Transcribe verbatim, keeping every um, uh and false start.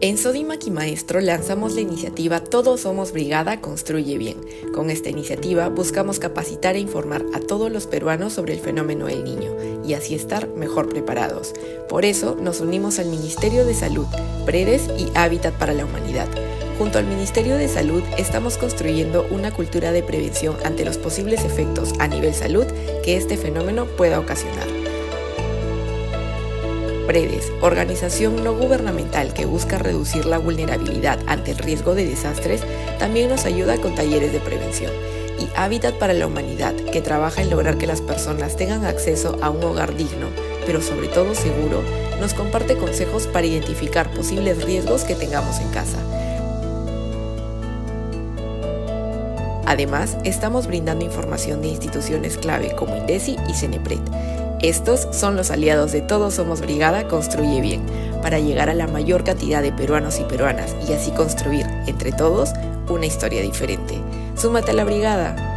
En Sodimac y Maestro lanzamos la iniciativa Todos Somos Brigada Construye Bien. Con esta iniciativa buscamos capacitar e informar a todos los peruanos sobre el fenómeno del niño y así estar mejor preparados. Por eso nos unimos al Ministerio de Salud, Predes y Hábitat para la Humanidad. Junto al Ministerio de Salud estamos construyendo una cultura de prevención ante los posibles efectos a nivel salud que este fenómeno pueda ocasionar. Predes, organización no gubernamental que busca reducir la vulnerabilidad ante el riesgo de desastres, también nos ayuda con talleres de prevención. Y Hábitat para la Humanidad, que trabaja en lograr que las personas tengan acceso a un hogar digno, pero sobre todo seguro, nos comparte consejos para identificar posibles riesgos que tengamos en casa. Además, estamos brindando información de instituciones clave como INDECI y CENEPRED. Estos son los aliados de Todos Somos Brigada Construye Bien, para llegar a la mayor cantidad de peruanos y peruanas y así construir, entre todos, una historia diferente. ¡Súmate a la brigada!